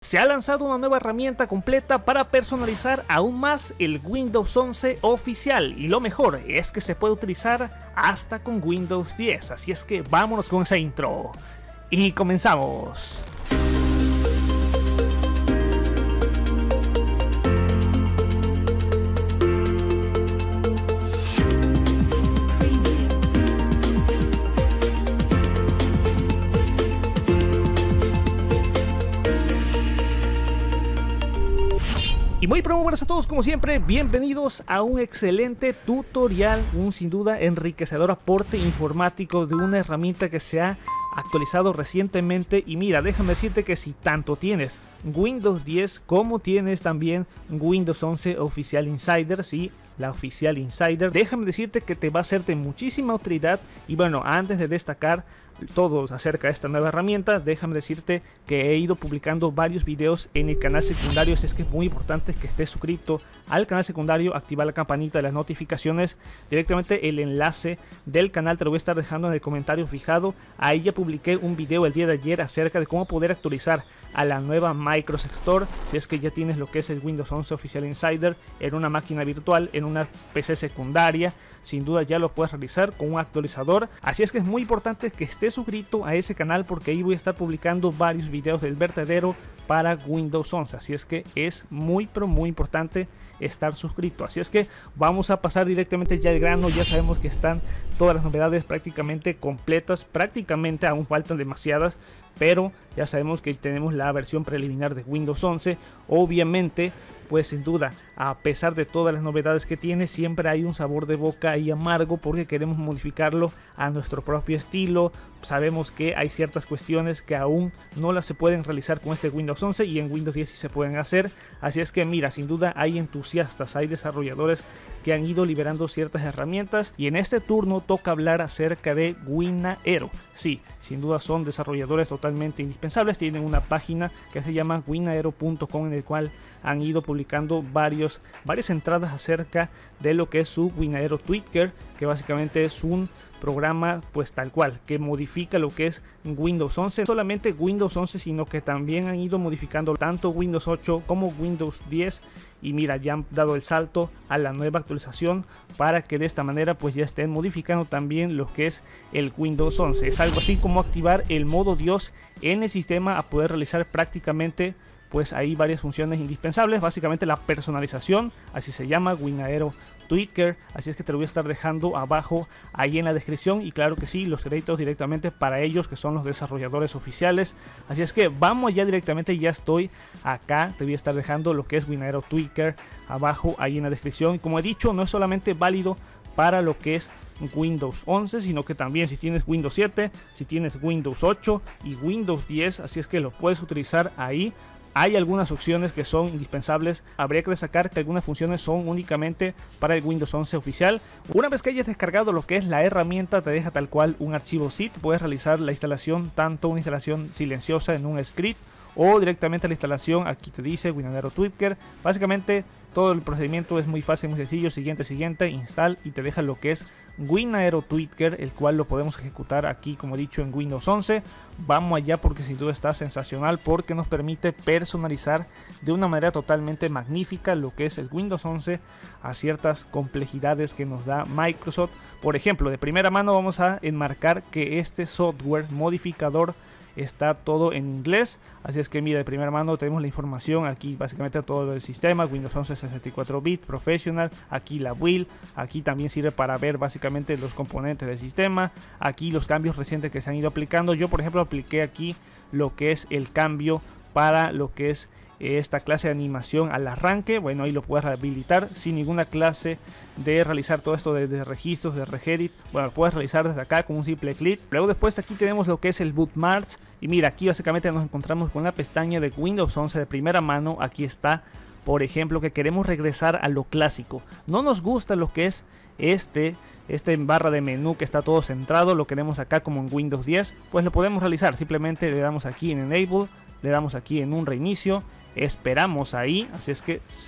Se ha lanzado una nueva herramienta completa para personalizar aún más el Windows 11 oficial, y lo mejor es que se puede utilizar hasta con Windows 10, así es que vámonos con esa intro y comenzamos. Y muy buenas a todos, como siempre, bienvenidos a un excelente tutorial, un sin duda enriquecedor aporte informático de una herramienta que se ha actualizado recientemente. Y mira, déjame decirte que si tanto tienes Windows 10 como tienes también Windows 11 Oficial Insider, sí, la Oficial Insider, déjame decirte que te va a ser de muchísima utilidad. Y bueno, antes de destacar todos acerca de esta nueva herramienta, déjame decirte que he ido publicando varios videos en el canal secundario, así es que es muy importante que estés suscrito al canal secundario, activar la campanita de las notificaciones. Directamente el enlace del canal te lo voy a estar dejando en el comentario fijado. Ahí ya publiqué un video el día de ayer acerca de cómo poder actualizar a la nueva Microsoft Store si es que ya tienes lo que es el Windows 11 Oficial Insider en una máquina virtual, en una PC secundaria. Sin duda ya lo puedes realizar con un actualizador, así es que es muy importante que estés suscrito a ese canal porque ahí voy a estar publicando varios videos del vertedero para Windows 11, así es que es muy importante estar suscrito. Así es que vamos a pasar directamente ya al grano. Ya sabemos que están todas las novedades prácticamente completas, prácticamente aún faltan demasiadas, pero ya sabemos que tenemos la versión preliminar de Windows 11. Obviamente, pues sin duda, a pesar de todas las novedades que tiene, siempre hay un sabor de boca ahí amargo porque queremos modificarlo a nuestro propio estilo. Sabemos que hay ciertas cuestiones que aún no las se pueden realizar con este Windows 11 y en Windows 10 sí se pueden hacer. Así es que mira, sin duda hay entusiastas, hay desarrolladores que han ido liberando ciertas herramientas, y en este turno toca hablar acerca de WinAero. Sí, sin duda son desarrolladores totalmente indispensables. Tienen una página que se llama winaero.com en el cual han ido publicando varias entradas acerca de lo que es su WinAero Tweaker, que básicamente es un programa pues tal cual que modifica lo que es Windows 11, no solamente Windows 11 sino que también han ido modificando tanto Windows 8 como Windows 10. Y mira, ya han dado el salto a la nueva actualización para que de esta manera pues ya estén modificando también lo que es el Windows 11. Es algo así como activar el modo Dios en el sistema, a poder realizar prácticamente pues hay varias funciones indispensables, básicamente la personalización, así se llama, WinAero Tweaker. Así es que te lo voy a estar dejando abajo ahí en la descripción, y claro que sí, los créditos directamente para ellos, que son los desarrolladores oficiales. Así es que vamos ya directamente, ya estoy acá, te voy a estar dejando lo que es WinAero Tweaker abajo ahí en la descripción. Y como he dicho, no es solamente válido para lo que es Windows 11, sino que también si tienes Windows 7, si tienes Windows 8 y Windows 10, así es que lo puedes utilizar ahí. Hay algunas opciones que son indispensables. Habría que destacar que algunas funciones son únicamente para el Windows 11 oficial. Una vez que hayas descargado lo que es la herramienta, te deja tal cual un archivo zip. Puedes realizar la instalación, tanto una instalación silenciosa en un script o directamente la instalación. Aquí te dice WinAero Tweaker. Básicamente todo el procedimiento es muy fácil, muy sencillo. Siguiente, install, y te deja lo que es WinAero Tweaker, el cual lo podemos ejecutar aquí, como he dicho, en Windows 11. Vamos allá porque sin duda está sensacional, porque nos permite personalizar de una manera totalmente magnífica lo que es el Windows 11 a ciertas complejidades que nos da Microsoft. Por ejemplo, de primera mano vamos a enmarcar que este software modificador está todo en inglés, así es que mira, de primera mano tenemos la información aquí, básicamente todo el sistema, Windows 11 64 bit Professional, aquí la build, aquí también sirve para ver básicamente los componentes del sistema, aquí los cambios recientes que se han ido aplicando. Yo por ejemplo apliqué aquí lo que es el cambio para lo que es esta clase de animación al arranque. Bueno, ahí lo puedes habilitar sin ninguna clase de realizar todo esto de registros, de regedit. Bueno, lo puedes realizar desde acá con un simple clic. Luego después aquí tenemos lo que es el bootmarks, y mira, aquí básicamente nos encontramos con la pestaña de Windows 11 de primera mano. Aquí está, por ejemplo, que queremos regresar a lo clásico. No nos gusta lo que es este barra de menú que está todo centrado, lo queremos acá como en Windows 10, pues lo podemos realizar. Simplemente le damos aquí en Enable, le damos aquí en un reinicio, esperamos ahí, así es que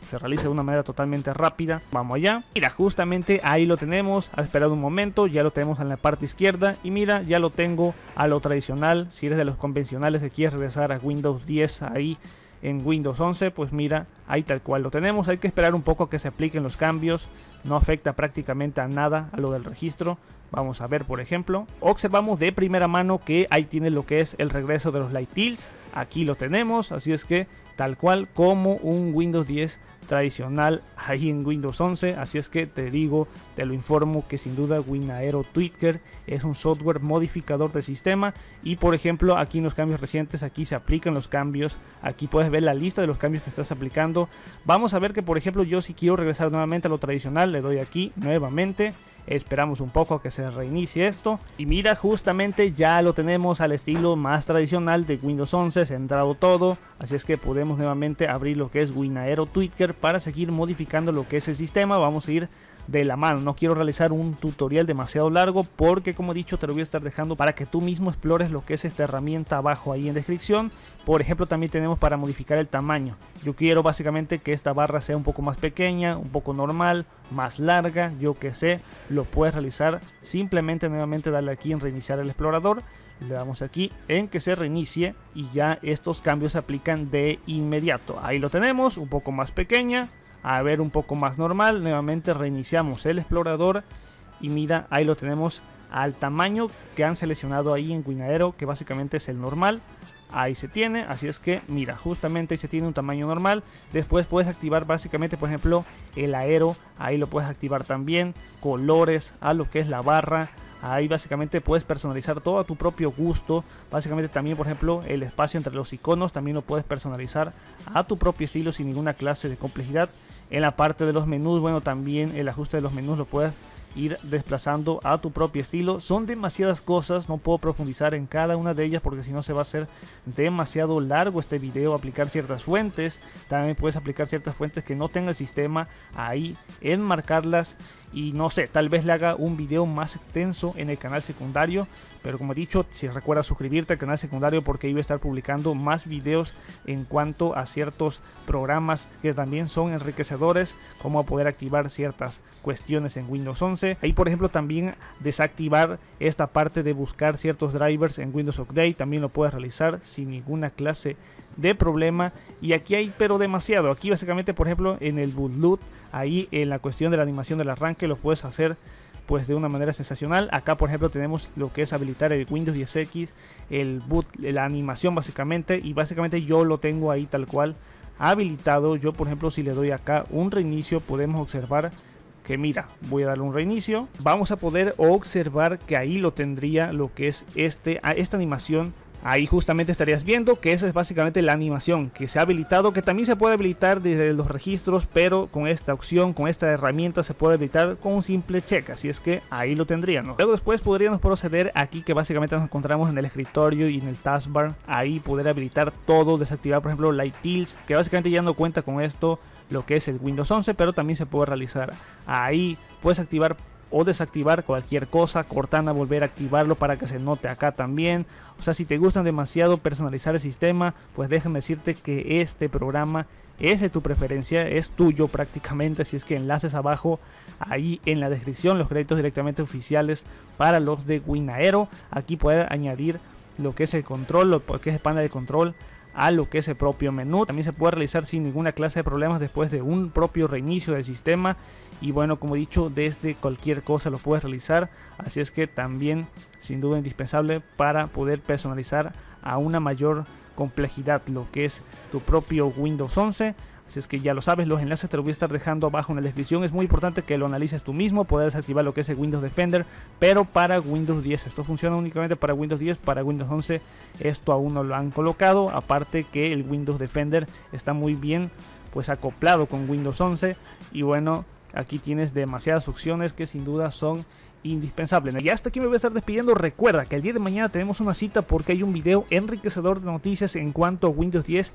se realiza de una manera totalmente rápida. Vamos allá. Mira, justamente ahí lo tenemos. Ha esperado un momento, ya lo tenemos en la parte izquierda. Y mira, ya lo tengo a lo tradicional. Si eres de los convencionales que quieres regresar a Windows 10 ahí en Windows 11, pues mira, ahí tal cual lo tenemos. Hay que esperar un poco a que se apliquen los cambios. No afecta prácticamente a nada a lo del registro. Vamos a ver, por ejemplo, observamos de primera mano que ahí tiene lo que es el regreso de los Light Tilts. Aquí lo tenemos, así es que tal cual como un Windows 10 tradicional ahí en Windows 11. Así es que te digo, te lo informo que sin duda WinAero Tweaker es un software modificador del sistema. Y por ejemplo, aquí en los cambios recientes, aquí se aplican los cambios. Aquí puedes ver la lista de los cambios que estás aplicando. Vamos a ver que por ejemplo yo si quiero regresar nuevamente a lo tradicional, le doy aquí nuevamente. Esperamos un poco a que se reinicie esto. Y mira, justamente ya lo tenemos al estilo más tradicional de Windows 11, centrado todo. Así es que podemos nuevamente abrir lo que es WinAero Tweaker para seguir modificando lo que es el sistema. Vamos a ir de la mano. No quiero realizar un tutorial demasiado largo porque, como he dicho, te lo voy a estar dejando para que tú mismo explores lo que es esta herramienta abajo ahí en descripción. Por ejemplo, también tenemos para modificar el tamaño. Yo quiero básicamente que esta barra sea un poco más pequeña, un poco normal, más larga, yo que sé. Lo puedes realizar simplemente nuevamente darle aquí en reiniciar el explorador. Le damos aquí en que se reinicie y ya estos cambios se aplican de inmediato. Ahí lo tenemos, un poco más pequeña, a ver, un poco más normal. Nuevamente reiniciamos el explorador y mira, ahí lo tenemos al tamaño que han seleccionado ahí en WinAero, que básicamente es el normal. Ahí se tiene, así es que mira, justamente ahí se tiene un tamaño normal. Después puedes activar básicamente, por ejemplo, el aero, ahí lo puedes activar también, colores a lo que es la barra. Ahí básicamente puedes personalizar todo a tu propio gusto. Básicamente también, por ejemplo, el espacio entre los iconos también lo puedes personalizar a tu propio estilo sin ninguna clase de complejidad. En la parte de los menús, bueno, también el ajuste de los menús lo puedes ir desplazando a tu propio estilo. Son demasiadas cosas, no puedo profundizar en cada una de ellas porque si no se va a hacer demasiado largo este video. Aplicar ciertas fuentes, también puedes aplicar ciertas fuentes que no tenga el sistema, ahí enmarcarlas. Y no sé, tal vez le haga un video más extenso en el canal secundario. Pero como he dicho, si recuerda suscribirte al canal secundario porque ahí voy a estar publicando más videos en cuanto a ciertos programas que también son enriquecedores, como poder activar ciertas cuestiones en Windows 11. Ahí por ejemplo también desactivar esta parte de buscar ciertos drivers en Windows Update, también lo puedes realizar sin ninguna clase de problema. Y aquí hay pero demasiado. Aquí básicamente por ejemplo en el bootloop, ahí en la cuestión de la animación del arranque lo puedes hacer pues de una manera sensacional. Acá por ejemplo tenemos lo que es habilitar el Windows 10X, el boot, la animación básicamente, y básicamente yo lo tengo ahí tal cual habilitado. Yo por ejemplo si le doy acá un reinicio podemos observar que mira, voy a darle un reinicio, vamos a poder observar que ahí lo tendría lo que es esta animación. Ahí justamente estarías viendo que esa es básicamente la animación que se ha habilitado, que también se puede habilitar desde los registros, pero con esta opción, con esta herramienta se puede habilitar con un simple check, así es que ahí lo tendríamos. Luego después podríamos proceder aquí que básicamente nos encontramos en el escritorio y en el taskbar, ahí poder habilitar todo, desactivar por ejemplo Light Tilts, que básicamente ya no cuenta con esto lo que es el Windows 11, pero también se puede realizar. Ahí puedes activar o desactivar cualquier cosa, Cortana volver a activarlo para que se note acá también. O sea, si te gustan demasiado personalizar el sistema, pues déjame decirte que este programa es de tu preferencia, es tuyo prácticamente. Así es que enlaces abajo ahí en la descripción, los créditos directamente oficiales para los de WinAero. Aquí puedes añadir lo que es el control, lo que es el panel de control a lo que es el propio menú. También se puede realizar sin ninguna clase de problemas después de un propio reinicio del sistema. Y bueno, como he dicho, desde cualquier cosa lo puedes realizar. Así es que también sin duda indispensable para poder personalizar a una mayor complejidad lo que es tu propio Windows 11. Así es que ya lo sabes, los enlaces te los voy a estar dejando abajo en la descripción. Es muy importante que lo analices tú mismo, poder desactivar lo que es el Windows Defender, pero para Windows 10. Esto funciona únicamente para Windows 10, para Windows 11 esto aún no lo han colocado. Aparte que el Windows Defender está muy bien pues acoplado con Windows 11. Y bueno, aquí tienes demasiadas opciones que sin duda son indispensables. Y hasta aquí me voy a estar despidiendo. Recuerda que el día de mañana tenemos una cita porque hay un video enriquecedor de noticias en cuanto a Windows 10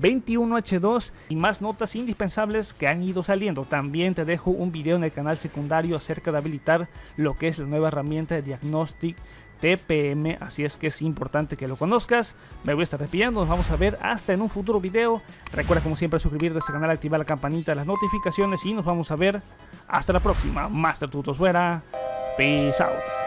21H2 y más notas indispensables que han ido saliendo. También te dejo un video en el canal secundario acerca de habilitar lo que es la nueva herramienta de Diagnostic TPM, así es que es importante que lo conozcas. Me voy a estar despidiendo, nos vamos a ver hasta en un futuro video. Recuerda como siempre suscribirte a este canal, activar la campanita de las notificaciones y nos vamos a ver hasta la próxima. Master Tutos fuera, peace out.